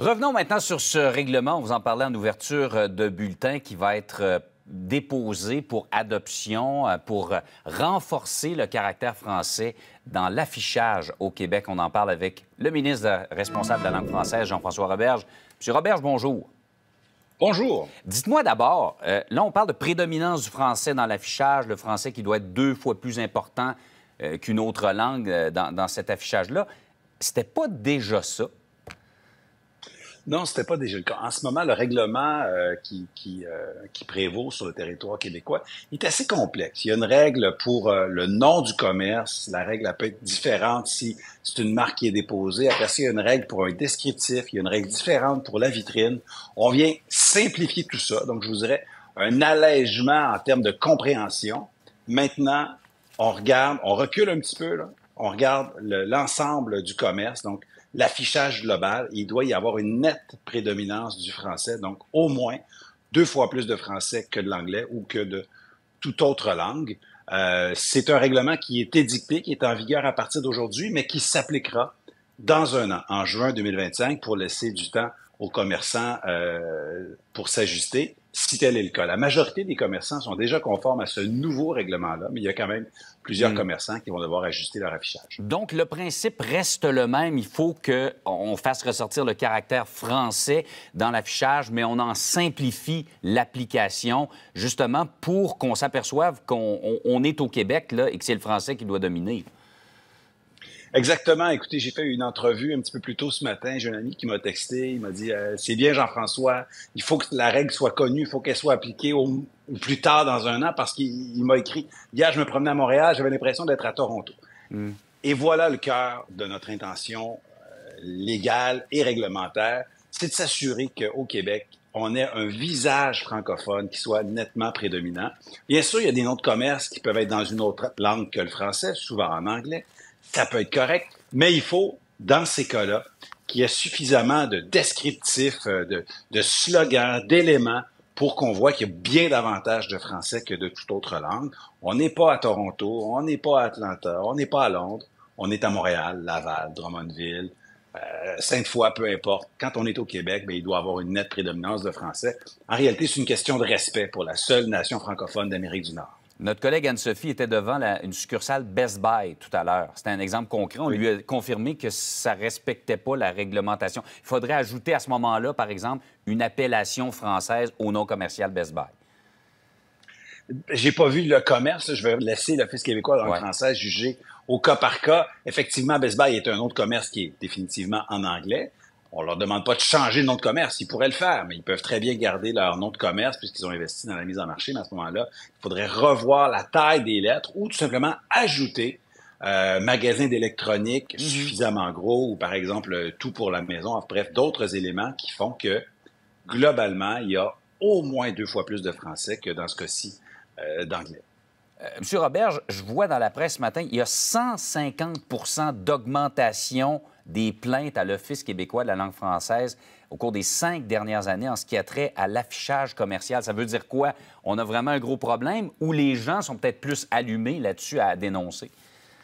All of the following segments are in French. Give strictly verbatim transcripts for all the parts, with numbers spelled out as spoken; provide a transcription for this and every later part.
Revenons maintenant sur ce règlement. On vous en parlait en ouverture de bulletin qui va être déposé pour adoption, pour renforcer le caractère français dans l'affichage au Québec. On en parle avec le ministre responsable de la langue française, Jean-François Roberge. Monsieur Roberge, bonjour. Bonjour. Dites-moi d'abord, euh, là, on parle de prédominance du français dans l'affichage, le français qui doit être deux fois plus important euh, qu'une autre langue euh, dans, dans cet affichage-là. C'était pas déjà ça? Non, c'était pas déjà le cas. En ce moment, le règlement euh, qui, qui, euh, qui prévaut sur le territoire québécois est assez complexe. Il y a une règle pour euh, le nom du commerce. La règle elle peut être différente si c'est une marque qui est déposée. Après ça, il y a une règle pour un descriptif. Il y a une règle différente pour la vitrine. On vient simplifier tout ça. Donc, je vous dirais un allègement en termes de compréhension. Maintenant, on regarde, on recule un petit peu, là. On regarde le, l'ensemble du commerce. Donc, l'affichage global, il doit y avoir une nette prédominance du français, donc au moins deux fois plus de français que de l'anglais ou que de toute autre langue. Euh, c'est un règlement qui est édicté, qui est en vigueur à partir d'aujourd'hui, mais qui s'appliquera dans un an, en juin deux mille vingt-cinq, pour laisser du temps aux commerçants euh, pour s'ajuster, si tel est le cas. La majorité des commerçants sont déjà conformes à ce nouveau règlement-là, mais il y a quand même plusieurs mmh. commerçants qui vont devoir ajuster leur affichage. Donc, le principe reste le même. Il faut qu'on fasse ressortir le caractère français dans l'affichage, mais on en simplifie l'application, justement pour qu'on s'aperçoive qu'on on, on est au Québec là, et que c'est le français qui doit dominer. Exactement. Écoutez, j'ai fait une entrevue un petit peu plus tôt ce matin. J'ai un ami qui m'a texté. Il m'a dit euh, « C'est bien, Jean-François. Il faut que la règle soit connue. Il faut qu'elle soit appliquée au, au plus tard dans un an. » Parce qu'il m'a écrit « Hier, je me promenais à Montréal. J'avais l'impression d'être à Toronto. Mm. » Et voilà le cœur de notre intention euh, légale et réglementaire. C'est de s'assurer qu'au Québec, on ait un visage francophone qui soit nettement prédominant. Bien sûr, il y a des noms de commerce qui peuvent être dans une autre langue que le français, souvent en anglais. Ça peut être correct, mais il faut, dans ces cas-là, qu'il y ait suffisamment de descriptifs, de, de slogans, d'éléments pour qu'on voit qu'il y a bien davantage de français que de toute autre langue. On n'est pas à Toronto, on n'est pas à Atlanta, on n'est pas à Londres, on est à Montréal, Laval, Drummondville, euh, Sainte-Foy, peu importe. Quand on est au Québec, bien, il doit y avoir une nette prédominance de français. En réalité, c'est une question de respect pour la seule nation francophone d'Amérique du Nord. Notre collègue Anne-Sophie était devant la, une succursale Best Buy tout à l'heure. C'était un exemple concret. On oui. lui a confirmé que ça ne respectait pas la réglementation. Il faudrait ajouter à ce moment-là, par exemple, une appellation française au nom commercial Best Buy. J'ai pas vu le commerce. Je vais laisser l'Office québécois de la langue française juger au cas par cas. Effectivement, Best Buy est un autre commerce qui est définitivement en anglais. On leur demande pas de changer de nom de commerce. Ils pourraient le faire, mais ils peuvent très bien garder leur nom de commerce puisqu'ils ont investi dans la mise en marché. Mais à ce moment-là, il faudrait revoir la taille des lettres ou tout simplement ajouter euh, magasin d'électronique mmh. suffisamment gros ou, par exemple, tout pour la maison. Bref, d'autres éléments qui font que, globalement, il y a au moins deux fois plus de français que dans ce cas-ci euh, d'anglais. Euh, Monsieur Roberge, je vois dans la presse ce matin, il y a cent cinquante pour cent d'augmentation des plaintes à l'Office québécois de la langue française au cours des cinq dernières années en ce qui a trait à l'affichage commercial. Ça veut dire quoi? On a vraiment un gros problème ou les gens sont peut-être plus allumés là-dessus à dénoncer?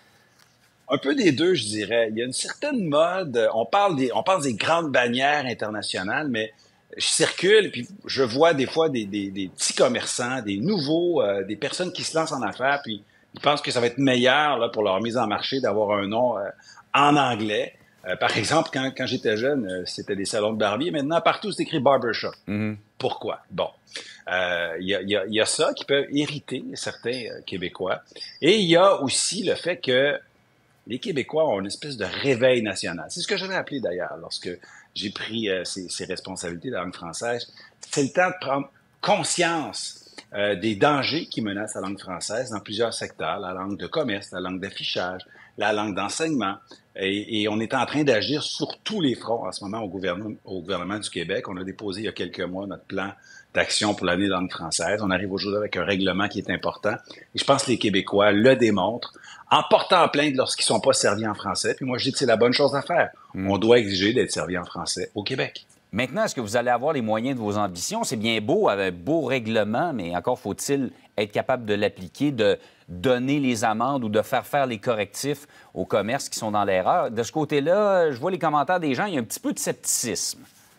Un peu des deux, je dirais. Il y a une certaine mode. On parle des, on parle des grandes bannières internationales, mais je circule et puis je vois des fois des, des, des petits commerçants, des nouveaux, euh, des personnes qui se lancent en affaires, puis ils pensent que ça va être meilleur là, pour leur mise en marché d'avoir un nom euh, en anglais. Euh, par exemple, quand, quand j'étais jeune, euh, c'était des salons de barbier. Maintenant, partout, c'est écrit barbershop. Mm-hmm. Pourquoi? Bon, il euh, y, a, y, a, y a ça qui peut irriter certains euh, Québécois. Et il y a aussi le fait que les Québécois ont une espèce de réveil national. C'est ce que j'avais appelé d'ailleurs lorsque j'ai pris euh, ces, ces responsabilités de la langue française. C'est le temps de prendre conscience euh, des dangers qui menacent la langue française dans plusieurs secteurs. La langue de commerce, la langue d'affichage, la langue d'enseignement. Et, et on est en train d'agir sur tous les fronts en ce moment au gouvernement, au gouvernement du Québec. On a déposé il y a quelques mois notre plan d'action pour l'année de langue française. On arrive aujourd'hui avec un règlement qui est important. Et je pense que les Québécois le démontrent en portant plainte lorsqu'ils ne sont pas servis en français. Puis moi, je dis que c'est la bonne chose à faire. Mmh. On doit exiger d'être servi en français au Québec. Maintenant, est-ce que vous allez avoir les moyens de vos ambitions? C'est bien beau, avec un beau règlement, mais encore faut-il être capable de l'appliquer, de donner les amendes ou de faire faire les correctifs aux commerces qui sont dans l'erreur. De ce côté-là, je vois les commentaires des gens, il y a un petit peu de scepticisme.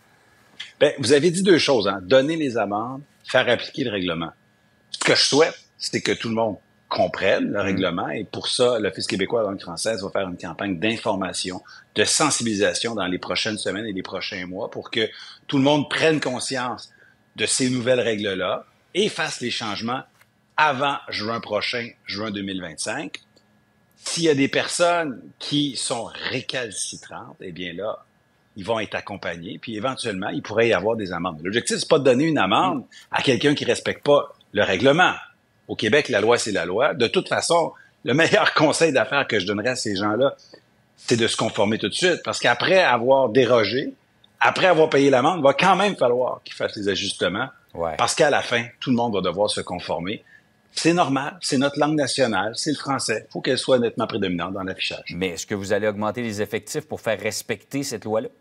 Bien, vous avez dit deux choses, hein. Donner les amendes, faire appliquer le règlement. Ce que je souhaite, c'est que tout le monde comprenne le règlement et pour ça, l'Office québécois de la langue française va faire une campagne d'information, de sensibilisation dans les prochaines semaines et les prochains mois pour que tout le monde prenne conscience de ces nouvelles règles-là et fasse les changements avant juin prochain, juin deux mille vingt-cinq. S'il y a des personnes qui sont récalcitrantes, eh bien là, ils vont être accompagnés, puis éventuellement, il pourrait y avoir des amendes. L'objectif, c'est pas de donner une amende à quelqu'un qui respecte pas le règlement. Au Québec, la loi, c'est la loi. De toute façon, le meilleur conseil d'affaires que je donnerais à ces gens-là, c'est de se conformer tout de suite. Parce qu'après avoir dérogé, après avoir payé l'amende, il va quand même falloir qu'ils fassent les ajustements. Ouais. Parce qu'à la fin, tout le monde va devoir se conformer. C'est normal, c'est notre langue nationale, c'est le français. Il faut qu'elle soit nettement prédominante dans l'affichage. Mais est-ce que vous allez augmenter les effectifs pour faire respecter cette loi-là?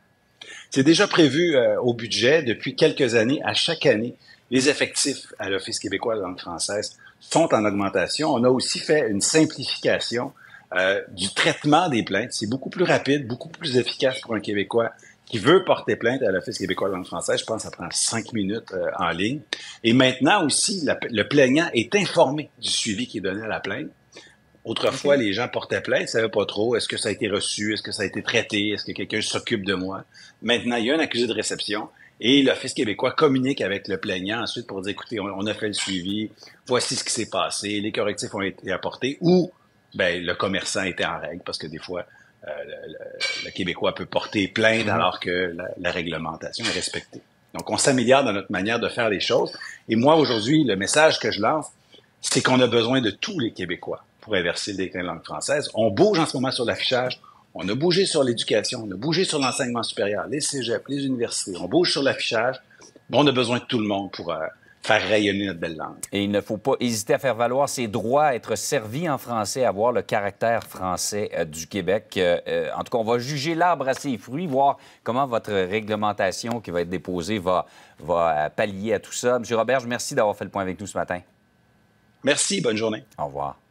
C'est déjà prévu euh, au budget depuis quelques années. À chaque année, les effectifs à l'Office québécois de la langue française sont en augmentation. On a aussi fait une simplification euh, du traitement des plaintes. C'est beaucoup plus rapide, beaucoup plus efficace pour un Québécois qui veut porter plainte à l'Office québécois de la langue française. Je pense que ça prend cinq minutes euh, en ligne. Et maintenant aussi, la, le plaignant est informé du suivi qui est donné à la plainte. Autrefois, okay. les gens portaient plainte, ils ne savaient pas trop. Est-ce que ça a été reçu? Est-ce que ça a été traité? Est-ce que quelqu'un s'occupe de moi? Maintenant, il y a un accusé de réception et l'Office québécois communique avec le plaignant ensuite pour dire, écoutez, on, on a fait le suivi, voici ce qui s'est passé, les correctifs ont été apportés ou ben, le commerçant était en règle parce que des fois, euh, le, le, le Québécois peut porter plainte mm-hmm. alors que la, la réglementation est respectée. Donc, on s'améliore dans notre manière de faire les choses. Et moi, aujourd'hui, le message que je lance, c'est qu'on a besoin de tous les Québécois pour inverser le déclin de la langue française. On bouge en ce moment sur l'affichage, on a bougé sur l'éducation, on a bougé sur l'enseignement supérieur, les cégeps, les universités, on bouge sur l'affichage, mais on a besoin de tout le monde pour euh, faire rayonner notre belle langue. Et il ne faut pas hésiter à faire valoir ses droits, à être servi en français, à avoir le caractère français euh, du Québec. Euh, en tout cas, on va juger l'arbre à ses fruits, voir comment votre réglementation qui va être déposée va, va euh, pallier à tout ça. M. Roberge, merci d'avoir fait le point avec nous ce matin. Merci, bonne journée. Au revoir.